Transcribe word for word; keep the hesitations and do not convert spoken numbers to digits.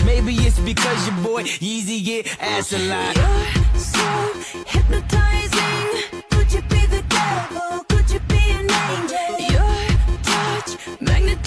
Maybe it's because your boy Yeezy get ass a lot. You're so hypnotizing. Could you be the devil? Could you be an angel? Your touch magnetizing.